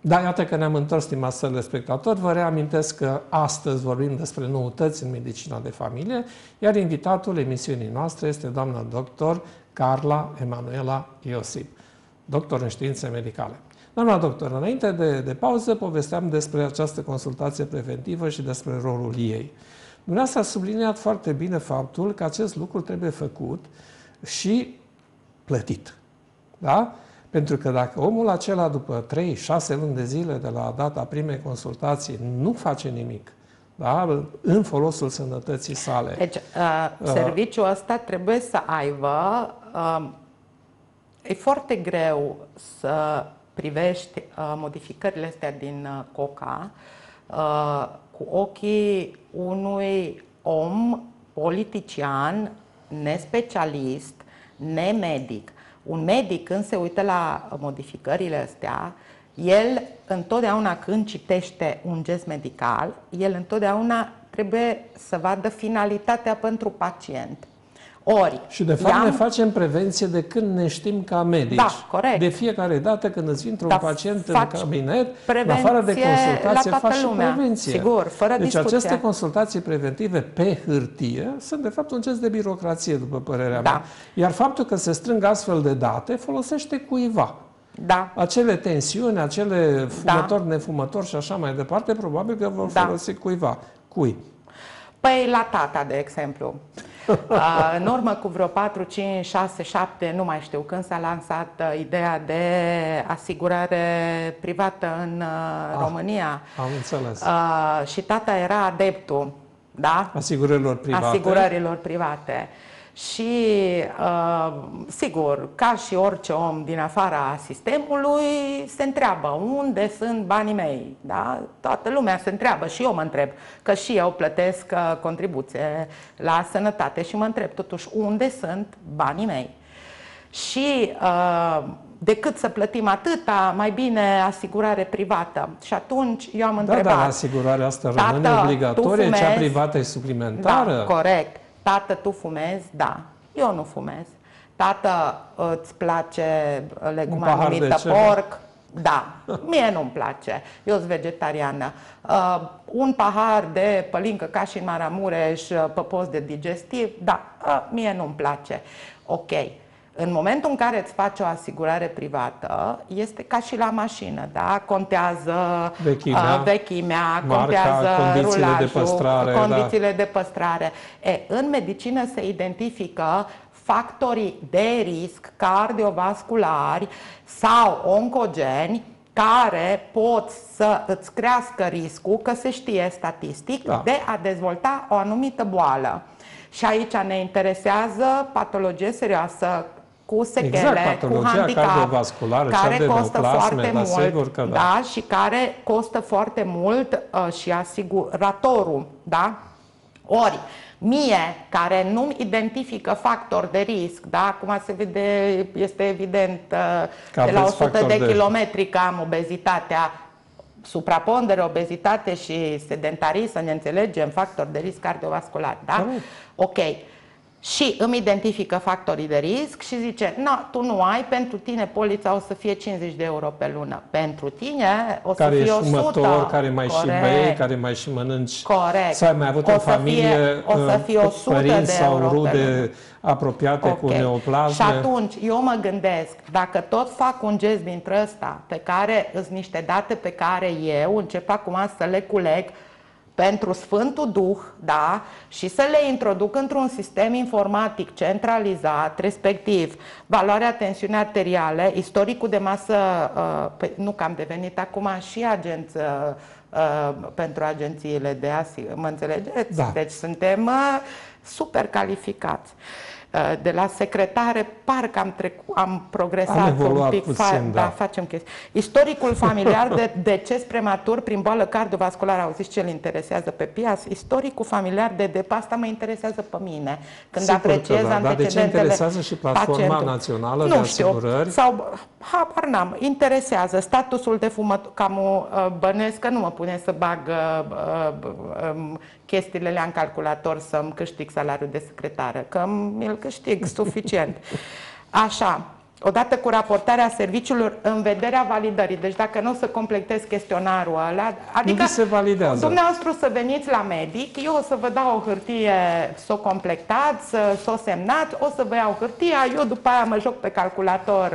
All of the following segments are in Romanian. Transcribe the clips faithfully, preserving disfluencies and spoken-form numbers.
Da, iată că ne-am întors, stimați telespectatori. Vă reamintesc că astăzi vorbim despre noutăți în medicina de familie, iar invitatul emisiunii noastre este doamna doctor Carla Emanuela Iosip, doctor în științe medicale. Doamna doctor, înainte de, de pauză povesteam despre această consultație preventivă și despre rolul ei. Dumneavoastră a subliniat foarte bine faptul că acest lucru trebuie făcut și plătit. Da? Pentru că dacă omul acela după trei șase luni de zile de la data primei consultații nu face nimic, da? În folosul sănătății sale. Deci, uh, serviciul ăsta trebuie să aibă... Uh, e foarte greu să privești uh, modificările astea din uh, COCA uh, cu ochii unui om politician, nespecialist, nemedic. Un medic, când se uită la modificările astea, el întotdeauna când citește un gest medical, el întotdeauna trebuie să vadă finalitatea pentru pacient. Ori, și de fapt ne facem prevenție de când ne știm ca medici. Da, corect. De fiecare dată când îți intră da, un pacient în cabinet, în afară de consultație, consultație, faci și prevenție. Sigur, fără deci discuție. aceste consultații preventive pe hârtie sunt de fapt un gest de birocrație, după părerea da. mea. Iar faptul că se strâng astfel de date folosește cuiva. Da. Acele tensiuni, acele fumători, da. nefumători și așa mai departe, probabil că vor da. folosi cuiva. Cui? Păi la tata, de exemplu. În urmă cu vreo patru, cinci, șase, șapte, nu mai știu când s-a lansat uh, ideea de asigurare privată în uh, ah, România. Am înțeles. Uh, și tata era adeptul, da? Asigurărilor private. Asigurărilor private. Și, uh, sigur, ca și orice om din afara sistemului, se întreabă unde sunt banii mei. Da? Toată lumea se întreabă și eu mă întreb, că și eu plătesc uh, contribuție la sănătate și mă întreb totuși unde sunt banii mei. Și uh, decât să plătim atâta, mai bine asigurare privată. Și atunci eu am întrebat... Da, dar asigurarea asta rămâne obligatorie, cea privată e suplimentară? Da, corect. Tată, tu fumezi? Da. Eu nu fumez. Tată, îți place leguma numită porc? Da. Mie nu-mi place. Eu sunt vegetariană. Uh, un pahar de pălincă ca și în Maramureș, pe post de digestiv? Da. Uh, mie nu-mi place. Ok. În momentul în care îți faci o asigurare privată, este ca și la mașină, da? Contează vechimea, uh, vechimea marca, contează condițiile rulajul, de păstrare, condițiile da. de păstrare. E, în medicină se identifică factorii de risc cardiovasculari sau oncogeni care pot să îți crească riscul, că se știe statistic, da. de a dezvolta o anumită boală. Și aici ne interesează patologie serioasă, cu sechele, exact, cu handicap, care costă foarte da, mult, că da. Da, și care costă foarte mult uh, și asiguratorul, da? Ori, mie, care nu-mi identifică factori de risc, da? Acum se vede, este evident uh, de la o sută de kilometri că am obezitatea, suprapondere, obezitate și sedentarism, să ne înțelegem, factori de risc cardiovascular, da? da. Ok. Și îmi identifică factorii de risc și zice, no, tu nu ai, pentru tine polița o să fie cincizeci de euro pe lună. Pentru tine o care să fie o sută. Fumător, care mai Corect. și bei, care mai și mănânci. Corect. Sau ai mai avut o în familie fie, o să fie o sută părinți de euro sau rude pe lună. apropiate okay. cu neoplasme. Și atunci eu mă gândesc, dacă tot fac un gest dintre ăsta, pe care sunt niște date pe care eu încep acum să le culeg pentru Sfântul Duh, da, și să le introduc într-un sistem informatic centralizat, respectiv valoarea tensiunii arteriale, istoricul de masă, uh, nu că am devenit acum și agent uh, pentru agențiile de asigurări, mă înțelegeți? Da. Deci suntem uh, super calificați. De la secretare, parcă am, trecut, am progresat am un pic. Puțin, fa da. Da, facem chestii. Istoricul familiar de deces prematur prin boală cardiovasculară, auziți ce îl interesează pe Pias? Istoricul familiar de dep, asta mă interesează pe mine. Când Sigur apreciez da. antecedentele. Dar de ce interesează și platforma pacientul. națională nu de asigurări? Știu, sau, habar n-am, interesează statusul de fumător, cam bănuiesc că nu mă pune să bag uh, uh, chestiile alea în calculator să-mi câștig salariul de secretară, că mi-l câștig suficient. Așa. odată cu raportarea serviciilor în vederea validării. Deci dacă nu o să completez chestionarul ăla, adică nu se validează. Dumneavoastră să veniți la medic, eu o să vă dau o hârtie să o completați, să, să o semnați, o să vă iau hârtia, eu după aia mă joc pe calculator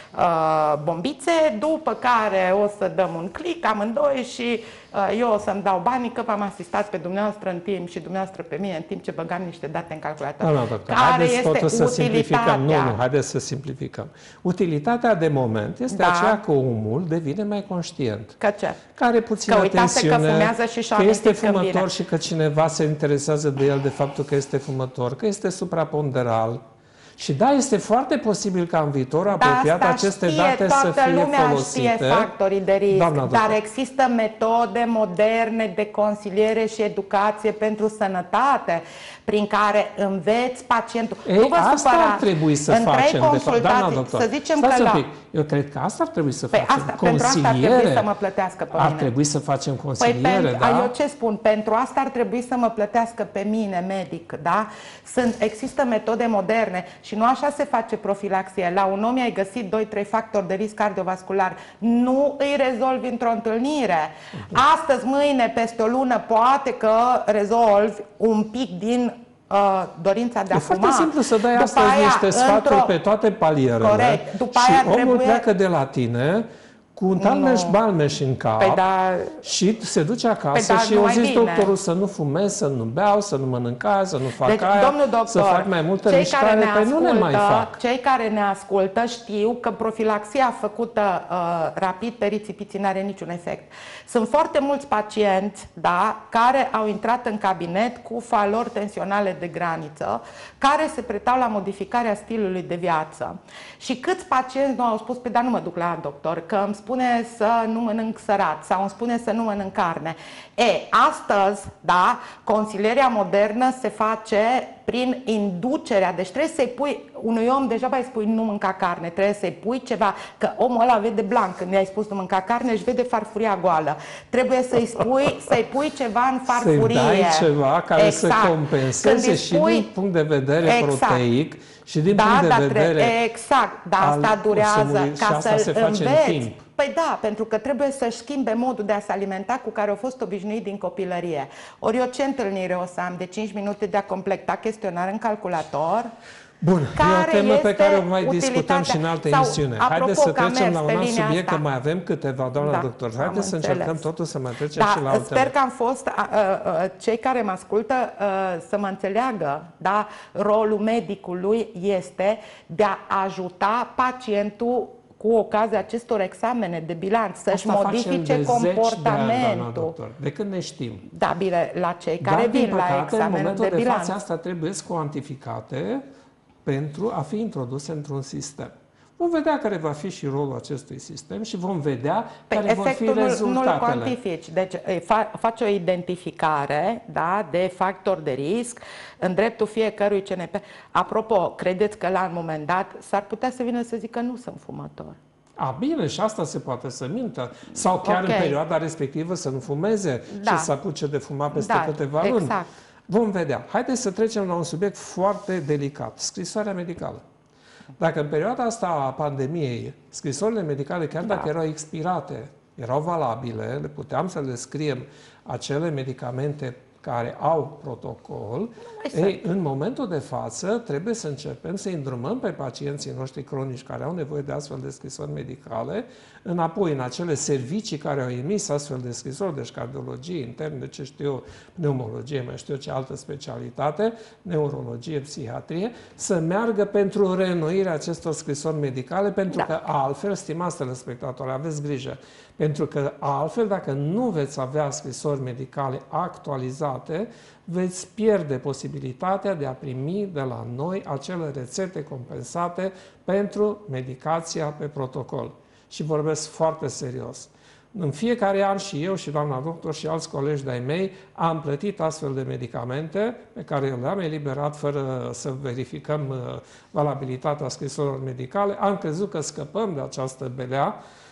uh, bombițe, după care o să dăm un click amândoi și uh, eu o să-mi dau banii că v-am asistat pe dumneavoastră în timp și dumneavoastră pe mine în timp ce băgam niște date în calculator. Nu, nu, doctor. Care Haideți este totul să simplificăm. Nu, nu, haideți să simplificăm. Utilitatea de moment este Da. aceea că omul devine mai conștient. Că ce? Că are puțină Că uitați că tensiune, fumează și și-a că este amintit când fumător vine. și că cineva se interesează de el de faptul că este fumător, că este supraponderal. Și da, este foarte posibil ca în viitor apropiat Da, aceste știe, date să toată fie lumea folosite. știe factorii de risc, Doamna dar doctor. există metode moderne de consiliere și educație pentru sănătate, prin care înveți pacientul. Ei, nu vă asta supărați. ar trebui să în trei facem, de fapt. consultații, Doamna doctor, să zicem stați că un la... pic. Eu cred că asta ar trebui să Păi facem. asta, pentru asta ar trebui să mă plătească pe Ar mine. trebui să facem Păi consiliere, pentru, da? eu ce spun? Pentru asta ar trebui să mă plătească pe mine, medic, da? Sunt, există metode moderne și nu așa se face profilaxie. La un om ai găsit doi trei factori de risc cardiovascular. Nu îi rezolvi într-o întâlnire. Astăzi, mâine, peste o lună, poate că rezolvi un pic din uh, dorința de a E fuma. foarte simplu să dai După astăzi aia, niște sfaturi într-o- pe toate palierele. Corect. După și aia omul trebuie- pleacă de la tine cu un talmeș-balmeș în cap Păi da, și se duce acasă Păi da, și nu eu mai zis bine. doctorul să nu fumez, să nu beau, să nu mănânc aia, să nu fac deci, aia, domnul doctor, să fac mai multă cei mișcare, care ne păi nu ne mai ascultă, fac. Cei care ne ascultă știu că profilaxia făcută uh, rapid pe rițipiții nu are niciun efect. Sunt foarte mulți pacienți, da, care au intrat în cabinet cu valori tensionale de graniță, care se pretau la modificarea stilului de viață. Și câți pacienți nu au spus, pe dar nu mă duc la doctor, că îmi spune să nu mănânc sărat sau îmi spune să nu mănânc carne. E, astăzi, da, consilierea modernă se face prin inducerea, deci trebuie să-i pui unui om, deja îi spui nu mânca carne, trebuie să-i pui ceva, că omul ăla vede blanc când i-ai spus nu mânca carne, își vede farfuria goală. Trebuie să-i spui, să-i pui ceva în farfurie. Să-i dai ceva care exact. să compenseze și spui... din punct de vedere exact. proteic și din da, punct de dar vedere tre- Exact, dar asta al durează consumului și ca asta se să-l face în înveți. timp. Păi da, pentru că trebuie să-și schimbe modul de a se alimenta cu care au fost obișnuit din copilărie. Ori eu ce întâlnire o să am de cinci minute de a completa chestionar în calculator? Bun, Care e o temă pe este care o mai discutăm utilitatea? și în alte Sau, emisiune. apropo, Haideți să că am trecem la mers un pe alt linia subiect, asta. că mai avem câteva, doamna Da, doctor. am Haideți să încercăm înțeles. totul să mai trecem și la Da, alte sper că am fost, uh, uh, cei care mă ascultă uh, să mă înțeleagă, da? Rolul medicului este de a ajuta pacientul cu ocazia acestor examene de bilanț, să-și Asta modifice facem de zeci de ani, comportamentul. doamna doctor, de când ne știm. Da, bine, la cei care Dar, vin din la păcate, în examenul momentul de de bilanț. față, asta trebuie cuantificate pentru a fi introduse într-un sistem. Vom vedea care va fi și rolul acestui sistem și vom vedea Păi care vor fi efectul nu-l rezultatele. cuantifici. Deci fa, faci o identificare, da, de factori de risc în dreptul fiecărui C N P. Apropo, credeți că la un moment dat s-ar putea să vină să zică nu sunt fumător? A, bine, și asta se poate să mintă. Sau chiar Okay. în perioada respectivă să nu fumeze Da. și să apuce de fumat peste Da, câteva luni. exact. Vom vedea. Haideți să trecem la un subiect foarte delicat. Scrisoarea medicală. Dacă în perioada asta a pandemiei, scrisorile medicale, chiar dacă Da. erau expirate, erau valabile, le puteam să le scriem acele medicamente care au protocol, ei, în momentul de față trebuie să începem să îndrumăm pe pacienții noștri cronici care au nevoie de astfel de scrisori medicale, înapoi în acele servicii care au emis astfel de scrisori, deci cardiologie, interne, ce știu eu, pneumologie, mai știu eu ce altă specialitate, neurologie, psihiatrie, să meargă pentru reînnoirea acestor scrisori medicale, pentru Da. că altfel, stimați telespectatori, aveți grijă, pentru că altfel, dacă nu veți avea scrisori medicale actualizate, veți pierde posibilitatea de a primi de la noi acele rețete compensate pentru medicația pe protocol. Și vorbesc foarte serios. În fiecare an și eu și doamna doctor și alți colegi de-ai mei am plătit astfel de medicamente pe care eu le-am eliberat fără să verificăm valabilitatea scrisorilor medicale. Am crezut că scăpăm de această belea,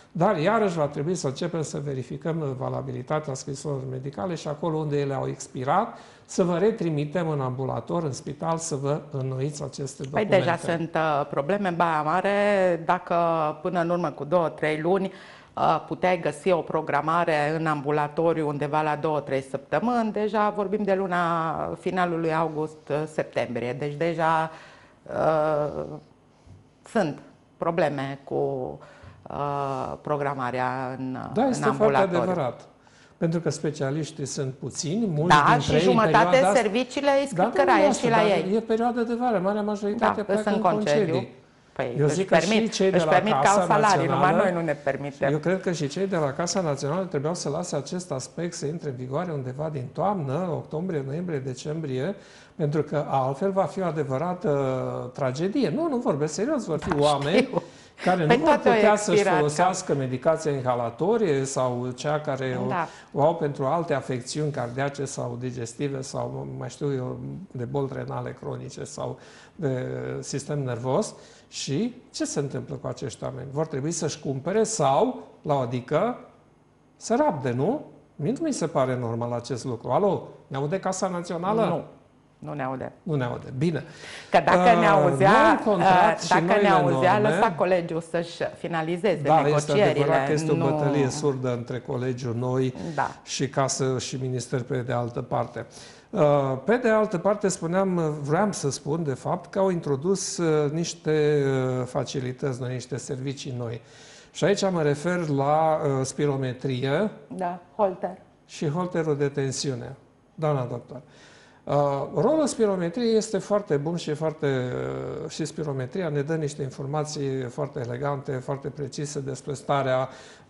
Dar iarăși va trebui să începem să verificăm valabilitatea scrisorilor medicale și acolo unde ele au expirat, să vă retrimitem în ambulator, în spital, să vă înnoiți aceste documente. Păi deja sunt uh, probleme în Baia Mare. Dacă până în urmă cu două, trei luni uh, puteai găsi o programare în ambulatoriu undeva la două, trei săptămâni, deja vorbim de luna finalului august-septembrie. Deci deja uh, sunt probleme cu uh, programarea în, da, în este ambulatoriu. foarte adevărat. Pentru că specialiștii sunt puțini, mulți da, dintre și ei jumătate perioada... serviciile îi da, scârcăraie și la ei. E perioada de vară, marea majoritate da, pleacă în în concediu. concedii. Păi, Eu își zic că permit, și cei de își la permit Casa ca un salariu, Națională, numai noi nu ne permitem. Eu cred că și cei de la Casa Națională trebuiau să lase acest aspect să intre în vigoare undeva din toamnă, octombrie, noiembrie, decembrie, pentru că altfel va fi o adevărată tragedie. Nu, nu vorbesc serios, vor fi oameni Știu. care Păi nu vor putea să-și expirată. folosească medicația inhalatorie sau cea care Da. o, o au pentru alte afecțiuni cardiace sau digestive sau, mai știu eu, de boli renale cronice sau de sistem nervos. Și ce se întâmplă cu acești oameni? Vor trebui să-și cumpere sau, la o adică, să rabde, nu? Mie nu mi se pare normal acest lucru. Alo, ne aude Casa Națională? Nu. Nu ne aude. Nu ne aude. Bine. Că dacă ne auzea, uh, dacă ne auzea, lăsa colegiul să-și finalizeze da, negocierile. Este adevărat că este nu... o bătălie surdă între colegiul noi da. și casă și minister pe de altă parte. Pe de altă parte, spuneam, vreau să spun, de fapt, că au introdus niște facilități noi, niște servicii noi. Și aici mă refer la spirometrie da, holter. și holterul de tensiune. Doamna doctor, rolul spirometriei este foarte bun și, foarte, și spirometria ne dă niște informații foarte elegante, foarte precise despre starea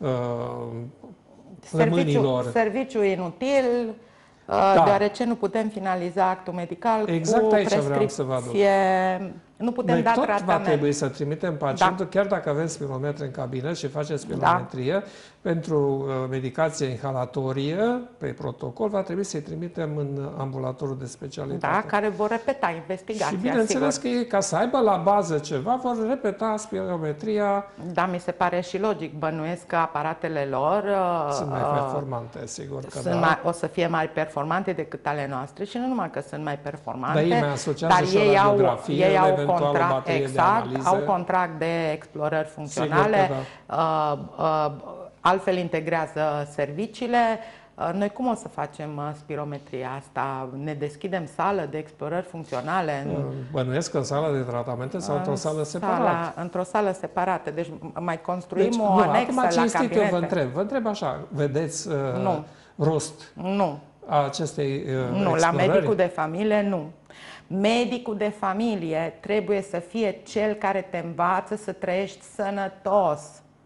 plămânilor. Serviciu, serviciu inutil, da. deoarece nu putem finaliza actul medical exact cu aici prescripție. vreau să vă aduc. Nu putem Noi da tot tratament. va trebui să trimitem pacientul, da. chiar dacă avem spirometre în cabinet și facem spirometrie, da. pentru medicație inhalatorie, pe protocol, va trebui să-i trimitem în ambulatorul de specialitate. Da, care vor repeta investigația, și bineînțeles sigur. că ei, ca să aibă la bază ceva, vor repeta spirometria. Da, mi se pare și logic. Bănuiesc că aparatele lor sunt mai performante, sigur că sunt da. mai, o să fie mai performante decât ale noastre și nu numai că sunt mai performante, dar ei mai asociază dar și ei o au, radiografie, ei au eventual o contract, baterie exact, de analize. au contract de explorări funcționale, da. uh, uh, altfel integrează serviciile. Uh, noi cum o să facem uh, spirometria asta? Ne deschidem sală de explorări funcționale? Uh, Bănuiesc în sală de tratamente sau într-o sală separată? Într-o sală separată, deci mai construim deci, o nu, anexă acum, la cinstit, cabinete. eu vă întreb, vă întreb așa, vedeți uh, nu. rost nu. a acestei uh, Nu, explorări? la medicul de familie nu. Medicul de familie trebuie să fie cel care te învață să trăiești sănătos.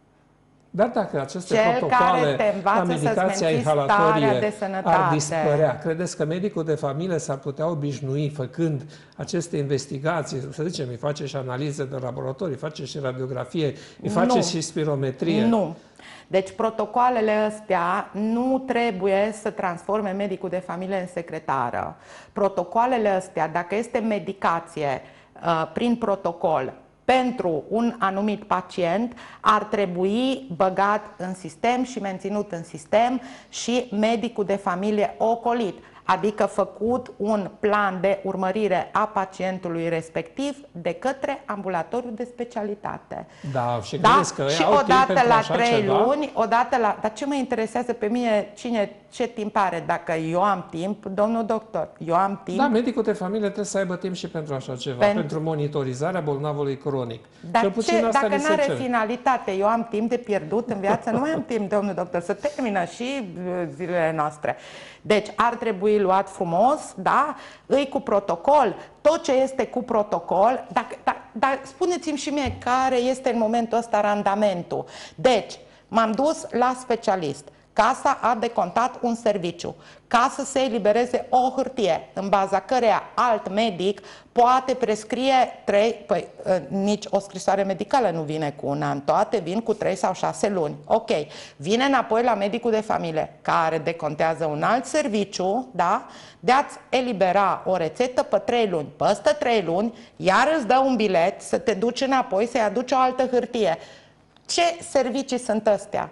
Dar dacă aceste Cel protocoale care te învață la medicația să-ți inhalatorie de sănătate. ar dispărea, credeți că medicul de familie s-ar putea obișnui făcând aceste investigații, să zicem, îi face și analize de laborator, îi face și radiografie, îi face nu. și spirometrie? Nu. Deci protocoalele astea nu trebuie să transforme medicul de familie în secretară. Protocoalele astea, dacă este medicație uh, prin protocol pentru un anumit pacient, ar trebui băgat în sistem și menținut în sistem și medicul de familie ocolit. Adică făcut un plan de urmărire a pacientului respectiv de către ambulatoriul de specialitate. Da, și da? credeți că și au odată timp la așa trei ceva? luni, odată la... Dar ce mă interesează pe mine, cine, ce timp are? Dacă eu am timp, domnul doctor, eu am timp... Da, medicul de familie trebuie să aibă timp și pentru așa ceva, Pen... pentru monitorizarea bolnavului cronic. Dar puțin ce, asta dacă ni se nu are cere. finalitate, eu am timp de pierdut în viață, nu mai am timp, domnul doctor, să termină și zilele noastre. Deci ar trebui luat frumos, da, îi cu protocol, tot ce este cu protocol, dar, dar, dar spuneți-mi și mie care este în momentul ăsta randamentul. Deci, m-am dus la specialist. Casa a decontat un serviciu ca să se elibereze o hârtie în baza căreia alt medic poate prescrie trei, păi nici o scrisoare medicală nu vine cu un an, toate vin cu trei sau șase luni. Ok, vine înapoi la medicul de familie care decontează un alt serviciu, da, de a-ți elibera o rețetă pe trei luni. Peste trei luni, iar îți dă un bilet să te duci înapoi să-i aduci o altă hârtie. Ce servicii sunt astea?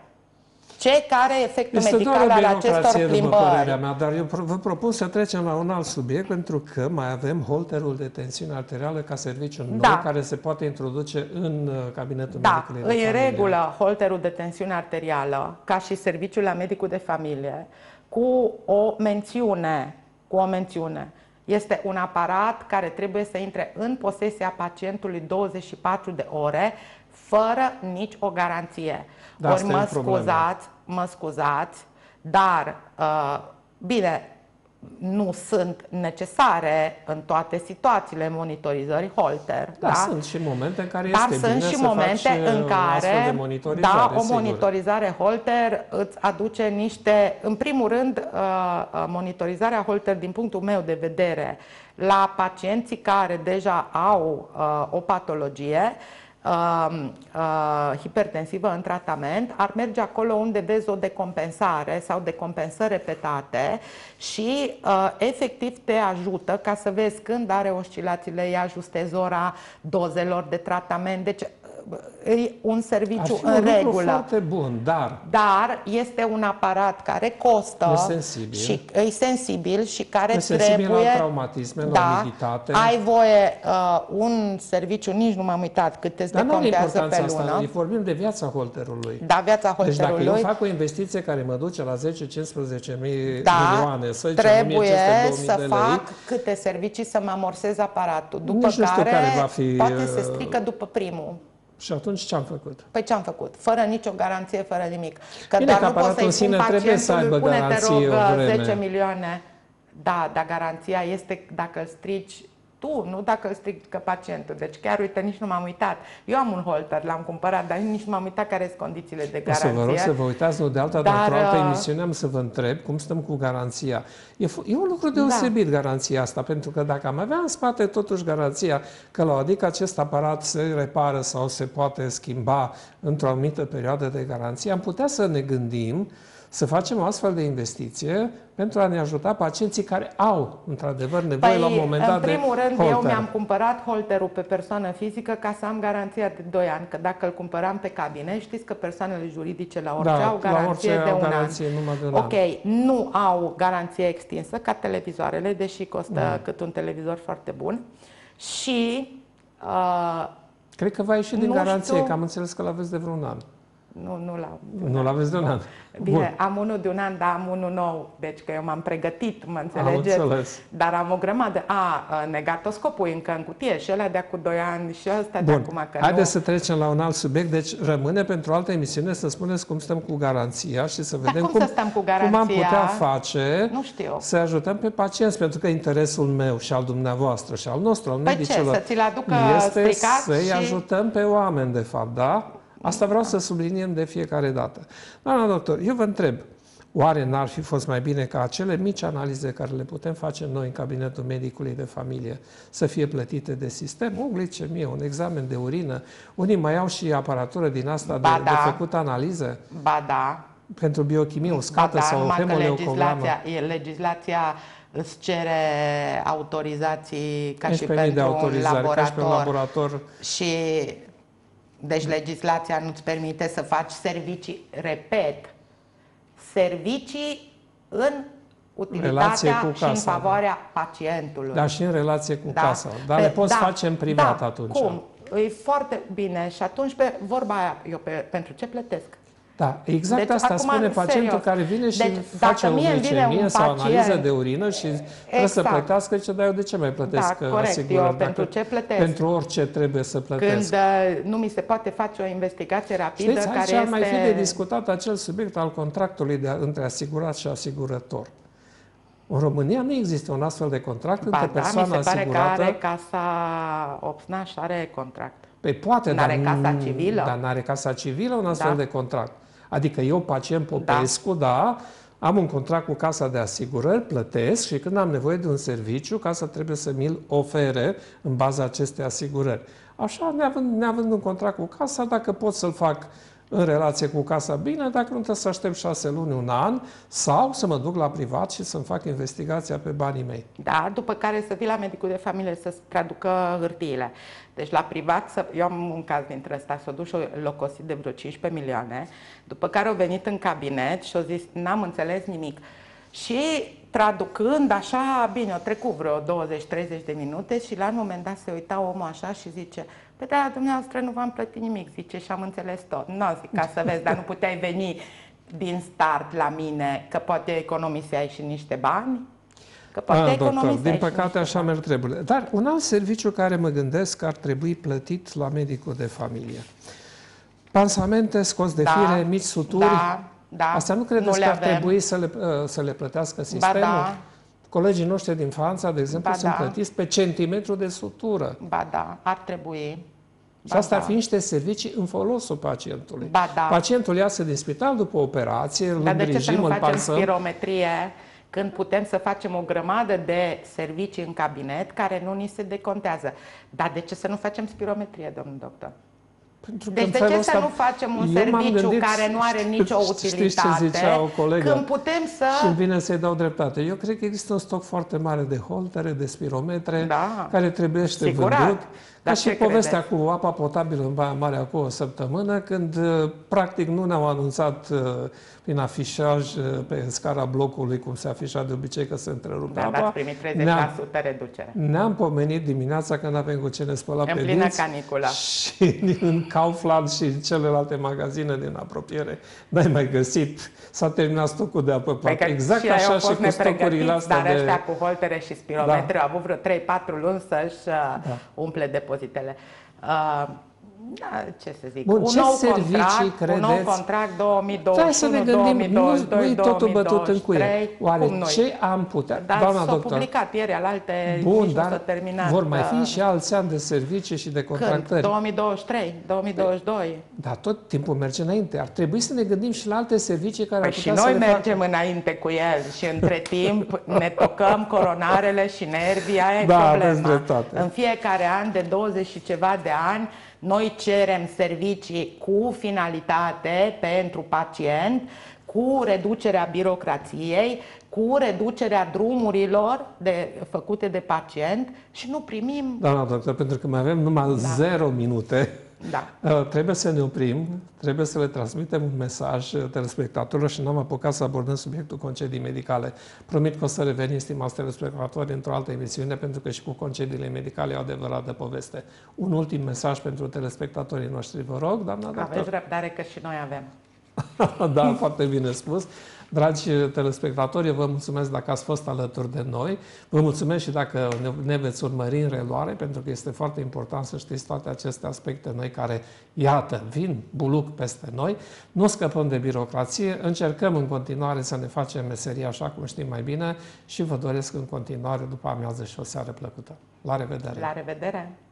Ce, care e efectul este medical al acestor plimbări? Părerea mea, dar eu vă propun să trecem la un alt subiect, pentru că mai avem holterul de tensiune arterială ca serviciu nou, da. care se poate introduce în cabinetul da, medicului de familie. Da, în regulă holterul de tensiune arterială, ca și serviciul la medicul de familie, cu o mențiune, cu o mențiune. Este un aparat care trebuie să intre în posesia pacientului douăzeci și patru de ore, fără nici o garanție. Da, Ori mă scuzați, mă scuzați, dar, uh, bine, nu sunt necesare în toate situațiile monitorizării holter. Da, da? Sunt și momente în care dar este sunt bine și să momente faci în care, da, o sigur. monitorizare holter îți aduce niște, în primul rând, monitorizarea holter din punctul meu de vedere la pacienții care deja au o patologie Uh, uh, hipertensivă în tratament, ar merge acolo unde vezi o decompensare sau decompensări repetate și uh, efectiv te ajută ca să vezi când are oscilațiile, îi ajustezi ora dozelor de tratament. Deci e un serviciu în un regulă. Foarte bun, dar dar este un aparat care costă e sensibil, și e sensibil și care e sensibil trebuie la traumatisme, da, la umiditate. Ai voie uh, un serviciu, nici nu m-am uitat cât te decompensează pe lună. Asta, vorbim de viața holterului. Da, viața holterului. Deci dacă eu fac o investiție care mă duce la zece cincisprezece mii da, milioane, să trebuie să de fac lei, câte servicii să mă amorsez aparatul. După nici care, care va fi, poate se strică după primul. Și atunci ce am făcut? Păi ce am făcut? Fără nicio garanție, fără nimic. Că Bine, doar nu poți să-i spun pacientului, pune-te rog zece milioane. Da, dar garanția este dacă îl strici tu, nu dacă îl strică pacientul. Deci chiar, uite, nici nu m-am uitat. Eu am un holter, l-am cumpărat, dar nici nu m-am uitat care sunt condițiile de garanție. O să vă rog să vă uitați, nu de alta, dar într-o altă emisiune am să vă întreb cum stăm cu garanția. E, e un lucru deosebit, da, garanția asta, pentru că dacă am avea în spate totuși garanția că la adică acest aparat se repară sau se poate schimba într-o anumită perioadă de garanție, am putea să ne gândim să facem o astfel de investiție pentru a ne ajuta pacienții care au, într-adevăr, nevoie păi, la un moment dat de în primul rând, holter. Eu mi-am cumpărat holterul pe persoană fizică ca să am garanția de doi ani, că dacă îl cumpăram pe cabine, știți că persoanele juridice la orice da, au garanție orice de au un garanție, an. Numai de un ok, an. Nu au garanție extinsă ca televizoarele, deși costă mm. cât un televizor foarte bun. Și... Uh, Cred că va ieși din garanție, știu... că am înțeles că l-aveți de vreun an. Nu, nu l-am. Nu l-aveți de un an. Bine, Bun. am unul de un an, dar am unul nou. Deci că eu m-am pregătit, mă înțelegeți? Am înțeles. Dar am o grămadă. A, negatoscopul încă în cutie și ăla de acum doi ani și ăsta de acum că Haideți nu... să trecem la un alt subiect. Deci rămâne pentru o altă emisiune să spuneți cum stăm cu garanția și să vedem cum, cum, să stăm cu garanția? cum am putea face nu știu. să ajutăm pe pacienți. Pentru că interesul meu și al dumneavoastră și al nostru, al păi medicilor, ce? Să ți-l aducă este să-i și... ajutăm pe oameni, de fapt, da? Asta vreau să subliniem de fiecare dată. Doamna doctor, eu vă întreb, oare n-ar fi fost mai bine ca acele mici analize care le putem face noi în cabinetul medicului de familie să fie plătite de sistem? O glicemie, un examen de urină, unii mai au și aparatură din asta de, da. de făcut analize? Ba da. Pentru biochimie uscată da, sau hemoleucogramă? Legislația, legislația îți cere autorizații ca și pentru de un laborator. Ca și pe un laborator. Și... Deci legislația nu-ți permite să faci servicii, repet, servicii în utilitatea cu și casa, în favoarea da. pacientului. Dar și în relație cu da. casa. Dar pe, le poți da, face în privat da, atunci. Cum? E foarte bine și atunci pe vorba aia, eu pe, pentru ce plătesc? Da, exact deci, asta acum, spune pacientul serios. care vine și deci, face o glicemie sau o analiză de urină și exact. trebuie să plătească, ce dar eu de ce mai plătesc da, corect, asigurări? Eu pentru ce plătesc? Pentru orice trebuie să plătesc. Când nu mi se poate face o investigație rapidă. Știți, care aici este... ar mai fi de discutat acel subiect al contractului de, între asigurat și asigurător. În România nu există un astfel de contract ba, între da, persoana mi se pare asigurată... că are casa Opsnaș are contract. Păi poate, n-are dar casa civilă. Dar n-are casa civilă un astfel da. de contract. Adică eu, pacient Popescu, da. da, am un contract cu casa de asigurări, plătesc și când am nevoie de un serviciu, casa trebuie să mi-l ofere în baza acestei asigurări. Așa, neavând, neavând un contract cu casa, dacă pot să-l fac în relație cu casa, bine, dacă nu trebuie să aștept șase luni, un an, sau să mă duc la privat și să-mi fac investigația pe banii mei. Da, după care să vii la medicul de familie să-ți traducă hârtiile. Deci la privat, să, eu am un caz dintre ăsta, s-a dus și a locosit de vreo cincisprezece milioane, după care au venit în cabinet și au zis, n-am înțeles nimic. Și traducând așa, bine, au trecut vreo douăzeci treizeci de minute și la un moment dat se uita omul așa și zice, pe da, dumneavoastră nu v-am plătit nimic, zice, și am înțeles tot. Nu, zic, ca să vezi, dar nu puteai veni din start la mine, că poate economiseai și niște bani? Că poate A, doctor, din și păcate așa bani. merg treburile. Dar un alt serviciu care mă gândesc că ar trebui plătit la medicul de familie. Pansamente, scos de Da, fire, mici suturi. Da, da. Astea nu credeți nu că ar avem. trebui să le, să le plătească sistemul? Ba da. Colegii noștri din Franța, de exemplu, Ba sunt da. plătiți pe centimetru de sutură. Ba da, ar trebui. Și asta ar fi niște servicii în folosul pacientului. Ba da. Pacientul iasă din spital după operație, îl Dar de ce să îngrijim, nu îl facem pansăm. spirometrie când putem să facem o grămadă de servicii în cabinet care nu ni se decontează? Dar de ce să nu facem spirometrie, domnul doctor? Pentru că Deci în de felul ce să ăsta- nu facem un Eu m-am serviciu gândit- care nu are nicio Știți ce utilitate zicea o colegă? când putem să... Și îmi vine să-i dau dreptate. Eu cred că există un stoc foarte mare de holtere, de spirometre, Da. care trebuie Sigurat. vândut. Ca Dar și ce povestea credeți? cu apa potabilă în Baia Mare acum o săptămână, când uh, practic nu ne-au anunțat uh, prin afișaj uh, pe scara blocului, cum se afișa de obicei că se întrerupe Da, apa. ați primit treizeci la sută reducere. Ne-am pomenit dimineața când avem cu ce ne spăla În pe plină dinți caniculă. și în Kaufland și celelalte magazine din apropiere n-ai mai găsit. S-a terminat stocul de apă Păi plată. că Exact și ei așa au și fost cu stocurile nepregătiți, astea dar de... ăștia cu holtere și spirometri au avut vreo trei patru luni să-și da. umple depozitele. Uh, da, ce să zic, Bun, un, ce nou servicii contract, credeți? un nou contract două mii douăzeci Hai și să ne unu, gândim, două mii douăzeci și doi, nu e totul două mii bătut în douăzeci și trei, cuie. Oare cum noi? ce am putea? Dar Doamna s-au doctor, publicat ieri alte, bun, nici nu s-a dar terminat. vor mai fi uh, și alți ani de servicii și de Când? contractări. două mii douăzeci și trei, două mii douăzeci și doi. Dar tot timpul merge înainte. Ar trebui să ne gândim și la alte servicii care Păi ar și putea noi să le mergem facă. înainte cu el și între timp ne tocăm coronarele și nervii, aia e Da, problema. aveți dreptate. În fiecare an, de douăzeci și ceva de ani, noi cerem servicii cu finalitate pentru pacient, cu reducerea birocrației, cu reducerea drumurilor de, făcute de pacient și nu primim... Doamna doctor, pentru că mai avem numai zero minute, Da. uh, trebuie să ne oprim, trebuie să le transmitem un mesaj uh, telespectatorilor și n-am apucat să abordăm subiectul concedii medicale. Promit că o să revenim, stimați telespectatori, într-o altă emisiune, pentru că și cu concediile medicale e o adevărată poveste. Un ultim mesaj pentru telespectatorii noștri, vă rog, doamna doctor. Aveți răbdare că și noi avem. Da, foarte bine spus. Dragi telespectatori, eu vă mulțumesc dacă ați fost alături de noi. Vă mulțumesc și dacă ne, ne veți urmări în reluare, pentru că este foarte important să știți toate aceste aspecte noi care, iată, vin buluc peste noi. Nu scăpăm de birocrație, încercăm în continuare să ne facem meseria așa cum știm mai bine și vă doresc în continuare după amiază și o seară plăcută. La revedere! La revedere!